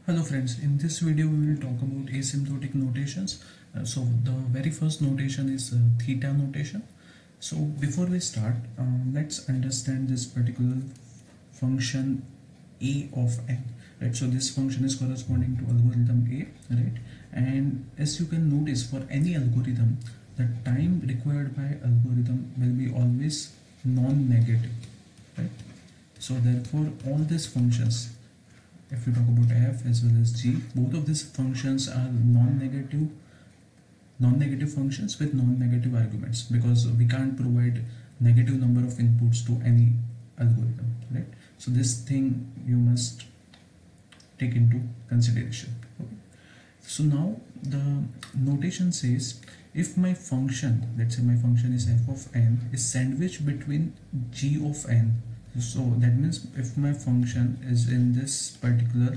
Hello friends, in this video we will talk about asymptotic notations. So the very first notation is theta notation. So before we start, let's understand this particular function a of n, right? So this function is corresponding to algorithm a, right? And as you can notice, for any algorithm, the time required by algorithm will be always non-negative, right? So therefore all these functions, if we talk about f as well as g, both of these functions are non-negative functions with non-negative arguments, because we can't provide negative number of inputs to any algorithm, right? So this thing you must take into consideration. Okay. So now the notation says, if my function, let's say my function is f of n, is sandwiched between g of n. So that means if my function is in this particular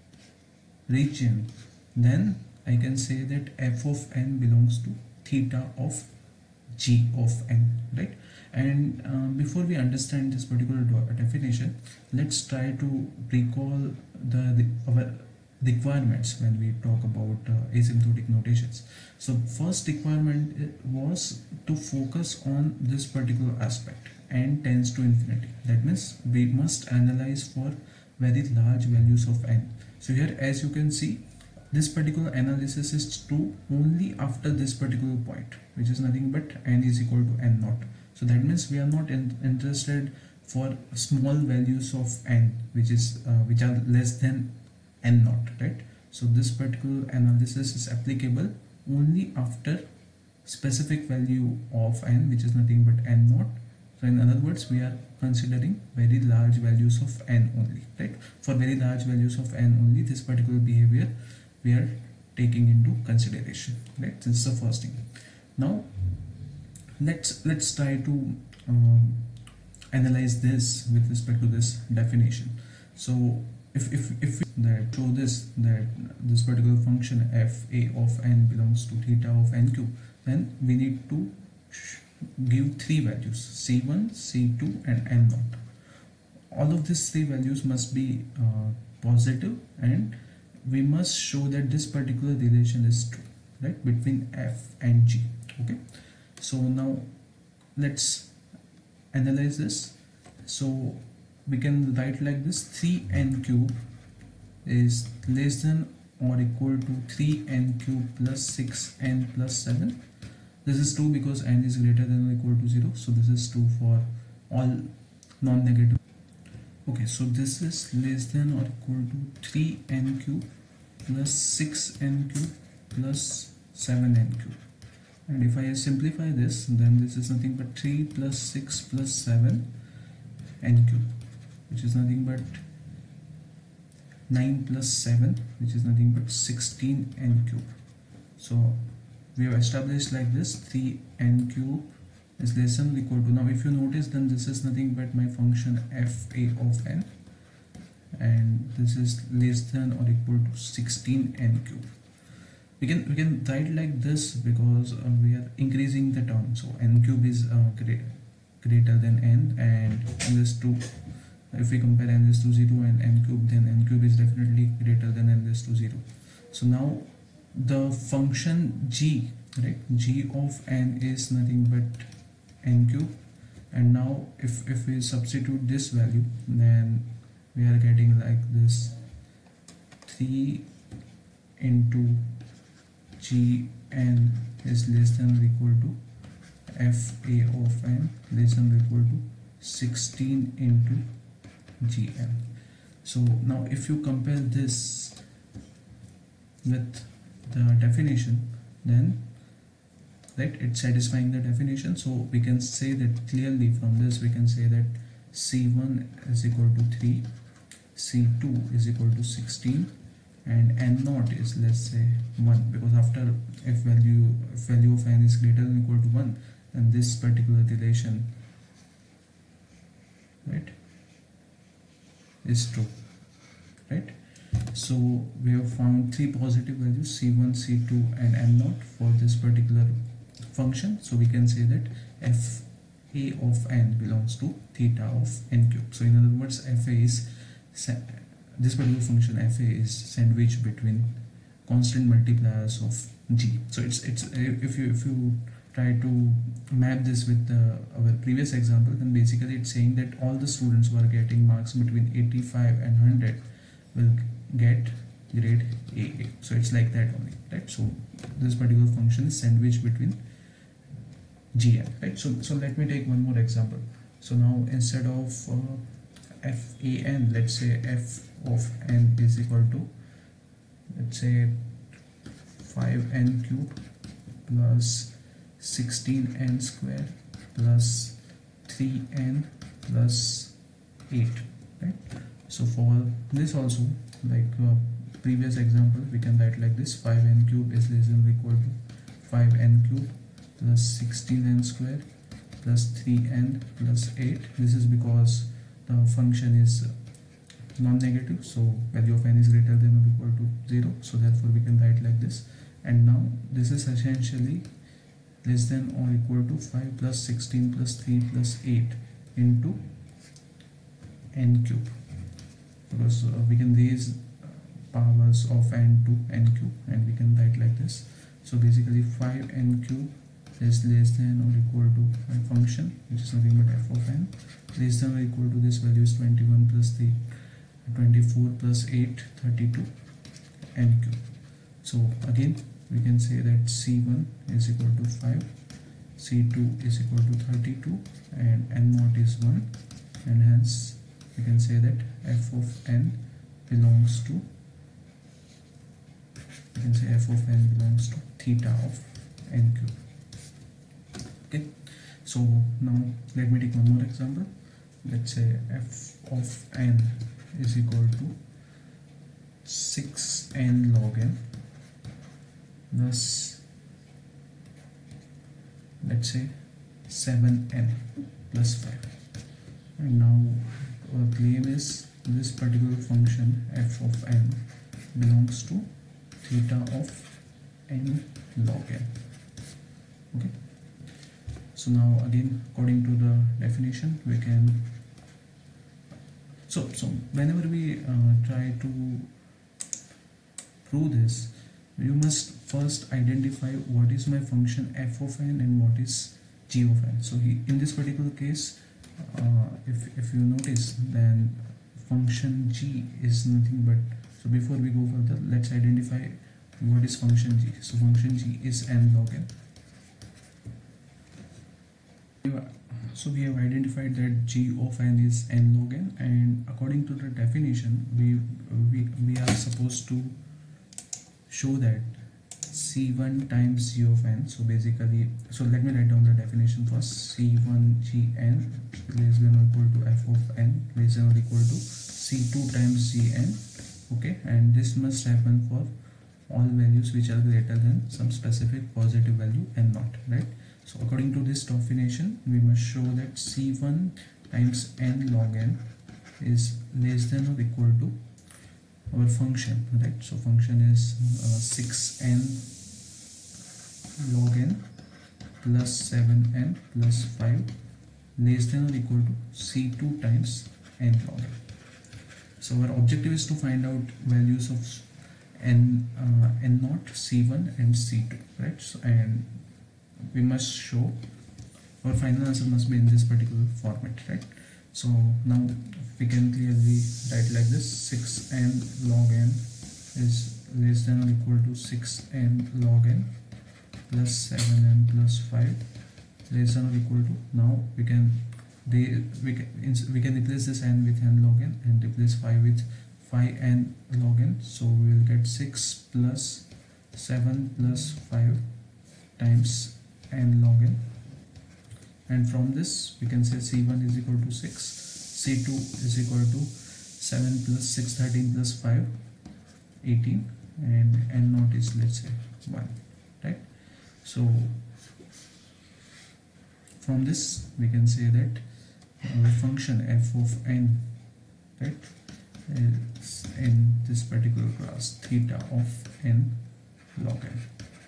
region, then I can say that f of n belongs to theta of g of n, right? And before we understand this particular definition, let's try to recall our requirements when we talk about asymptotic notations. So first requirement was to focus on this particular aspect, n tends to infinity. That means we must analyze for very large values of n. So here, as you can see, this particular analysis is true only after this particular point, which is nothing but n is equal to n naught. So that means we are not interested for small values of n which are less than n naught, right? So this particular analysis is applicable only after specific value of n, which is nothing but n naught. So in other words, we are considering very large values of n only, right? For very large values of n only, this particular behavior we are taking into consideration, right? This is the first thing. Now let's try to analyze this with respect to this definition. So if we show that this particular function f a of n belongs to theta of n cube, then we need to give three values, c1, c2 and n naught. All of these three values must be positive, and we must show that this particular relation is true, right, between f and g. Okay, so now let's analyze this. So we can write like this: 3n cube is less than or equal to 3n cube plus 6n plus 7. This is true because n is greater than or equal to 0. So this is true for all non-negative. Okay, so this is less than or equal to 3n cube plus 6n cube plus 7n cube. And if I simplify this, then this is nothing but 3 plus 6 plus 7 n cube, which is nothing but 9 plus 7, which is nothing but 16 n cube. So we have established like this: 3n cube is less than or equal to, now if you notice, then this is nothing but my function f a of n, and this is less than or equal to 16n cube. We can write like this because we are increasing the term. So n cube is greater than n, and this 2, if we compare n is to 0 and n cube, then n cube is definitely greater than n is to 0. So now the function g, right, g of n is nothing but n cube, and now if we substitute this value, then we are getting like this: 3 into g n is less than or equal to f a of n less than or equal to 16 into g n. So now if you compare this with the definition, then right, it's satisfying the definition. So we can say that clearly from this we can say that c1 is equal to 3, c2 is equal to 16, and n naught is, let's say, 1, because after if value of n is greater than or equal to 1, then this particular relation, right, is true, right? So we have found three positive values, c1, c2 and n naught for this particular function. So we can say that f a of n belongs to theta of n cube. So in other words, f a is this particular function fa is sandwiched between constant multipliers of g. So it's if you try to map this with our previous example, then basically it's saying that all the students who are getting marks between 85 and 100 will get grade AA. So it's like that only, right? So this particular function is sandwiched between gn, right? So let me take one more example. So now instead of fan, let's say f of n is equal to, let's say 5n cube plus 16n square plus 3n plus 8, right? So for this also, like previous example, we can write like this: 5n cube is less than or equal to 5n cube plus 16n square plus 3n plus 8. This is because the function is non-negative, so value of n is greater than or equal to 0, so therefore we can write like this. And now this is essentially less than or equal to 5 plus 16 plus 3 plus 8 into n cube, because we can raise powers of n to n cube, and we can write like this. So basically 5n cube is less than or equal to my function, which is nothing but f of n, less than or equal to this value is 21 plus 3 24 plus 8 32 n cube. So again we can say that c1 is equal to 5, c2 is equal to 32, and n naught is 1, and hence we can say that f of n belongs to, we can say f of n belongs to theta of n cube. Okay, so now let me take one more example. Let's say f of n is equal to 6n log n plus, let's say 7n plus 5. And now our claim is this particular function f of n belongs to theta of n log n. Okay, so now again, according to the definition, we can, so whenever we try to prove this, you must first identify what is my function f of n and what is g of n. So in this particular case, if you notice, then function g is nothing but, so before we go further, let's identify what is function g. So function g is n log n. So we have identified that g of n is n log n, and according to the definition, we are supposed to show that c1 times g of n. So basically, so let me write down the definition first. C1 gn less than or equal to f of n less than or equal to c2 times gn. Okay, and this must happen for all values which are greater than some specific positive value n naught, right? So according to this definition, we must show that c1 times n log n is less than or equal to our function, right? So function is 6n log n plus 7n plus 5 less than or equal to c2 times n log n. So our objective is to find out values of n naught, c1 and c2, right? So, and we must show our final answer must be in this particular format, right? So now we can clearly write like this: 6n log n is less than or equal to 6n log n plus 7n plus 5 less than or equal to, now we can replace this n with n log n and replace 5 with 5n log n. So we will get 6 plus 7 plus 5 times n log n, and from this we can say c1 is equal to 6, c2 is equal to 7 plus 6 13 plus 5 18, and n naught is, let's say, 1, right? So from this we can say that our function f of n, right, is in this particular class theta of n log n.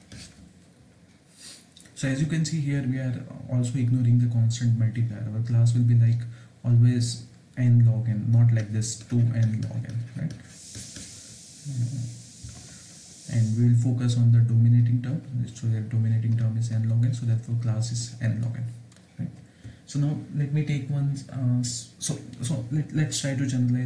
So as you can see here, we are also ignoring the constant multiplier. Our class will be like always n log n, not like this 2n log n, right? And we will focus on the dominating term. So the dominating term is n log n, so therefore class is n log n, right? So now let me take one, let's try to generalize.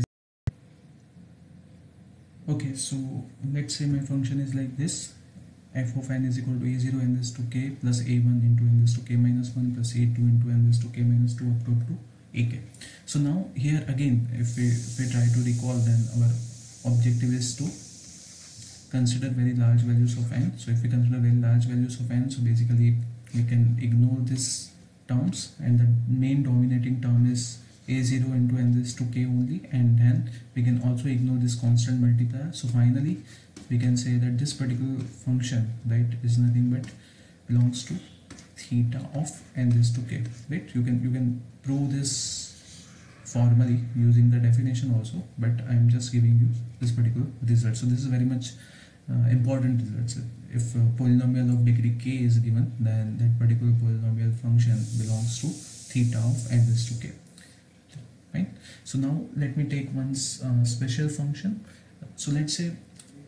Okay, so let's say my function is like this: f of n is equal to a0 n raised to k plus a1 into n raised to k minus 1 plus a2 into n raised to k minus 2 up to ak. So now here again, if we try to recall, then our objective is to consider very large values of n. So if we consider very large values of n, so basically we can ignore these terms, and the main dominating term is a0 into n raised to k only, and then we can also ignore this constant multiplier. So finally we can say that this particular function, right, is nothing but belongs to theta of n raised to k, right? You can prove this formally using the definition also, but I am just giving you this particular result. So this is very much important results. If a polynomial of degree k is given, then that particular polynomial function belongs to theta of n raised to k, right? So now let me take one special function. So let's say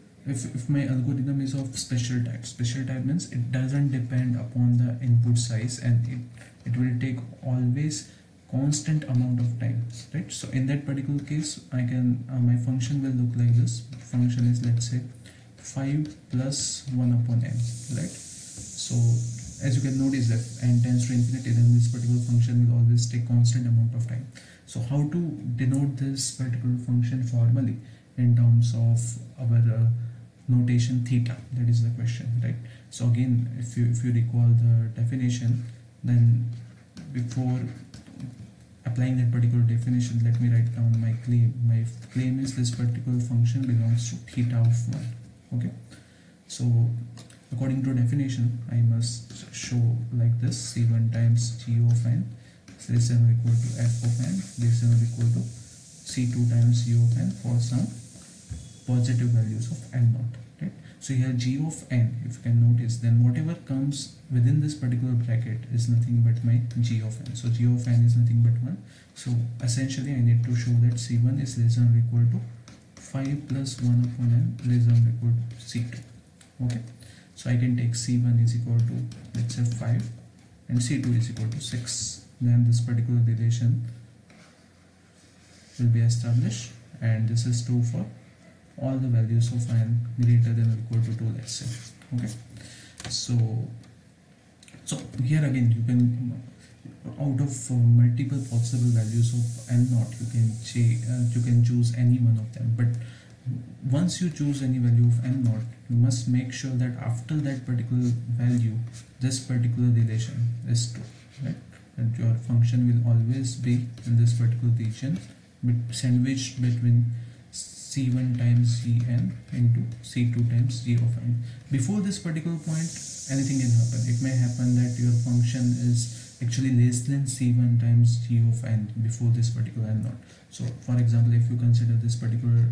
if my algorithm is of special type means it doesn't depend upon the input size, and it will take always constant amount of time, right? So in that particular case, I can my function will look like this. Function is, let's say, 5 plus 1 upon n, right? So as you can notice, that n tends to infinity, then this particular function will always take constant amount of time. So how to denote this particular function formally in terms of our notation theta? That is the question, right? So again, if you recall the definition, then before applying that particular definition, let me write down my claim. My claim is this particular function belongs to theta of 1. Okay, so according to definition, I must show like this: c1 times g of n is less than or equal to f of n less than or equal to c2 times g of n for some positive values of n naught, right? So here g of n, if you can notice, then whatever comes within this particular bracket is nothing but my g of n. So g of n is nothing but 1. So essentially I need to show that c1 is less than or equal to 5 plus 1 upon n less than or equal to c2. Okay, so I can take c1 is equal to, let's say, 5 and c2 is equal to 6. Then this particular relation will be established, and this is true for all the values of n greater than or equal to 2, let's say. Okay, so here again, you can, out of multiple possible values of n naught, you can choose any one of them. But once you choose any value of n naught, you must make sure that after that particular value, this particular relation is true, right? That your function will always be in this particular region, sandwiched between c1 times gn into c2 times g of n. Before this particular point, anything can happen. It may happen that your function is actually less than c1 times g of n before this particular n naught. So for example, if you consider this particular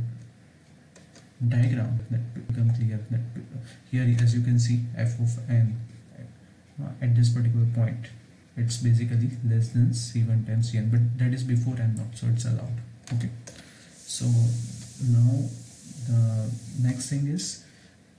diagram, that become clear, that here, as you can see, f of n at this particular point, it's basically less than c1 times gn, but that is before n naught, so it's allowed. Okay, so now the next thing is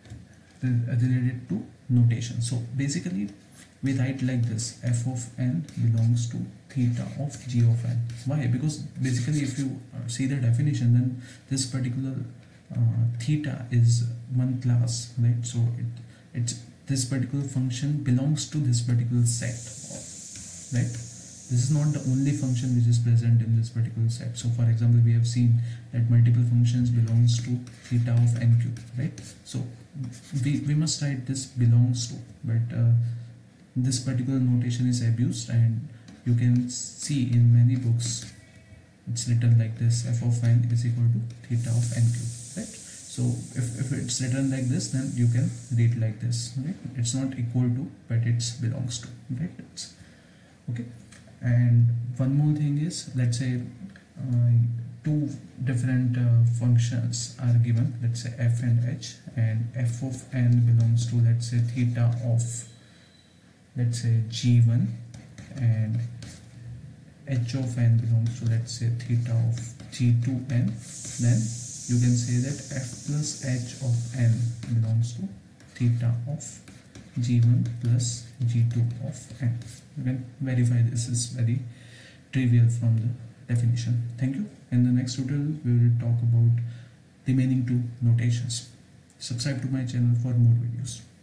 related to notation. So basically we write like this: f of n belongs to theta of g of n. Why? Because basically if you see the definition, then this particular theta is one class, right? So it's this particular function belongs to this particular set, right? This is not the only function which is present in this particular set. So for example, we have seen that multiple functions belongs to theta of n cube, right? So we must write this belongs to, but this particular notation is abused, and you can see in many books it's written like this: f of n is equal to theta of n cube, right? So if it's written like this, then you can read like this, right? It's not equal to, but it's belongs to, right? It's okay. And one more thing is, let's say two different functions are given, let's say f and h, and f of n belongs to, let's say, theta of, let's say, g1, and h of n belongs to, let's say, theta of g2n, then you can say that f plus h of n belongs to theta of g1 plus g2 of n. You can verify this is very trivial from the definition. Thank you. In the next tutorial, we will talk about remaining two notations. Subscribe to my channel for more videos.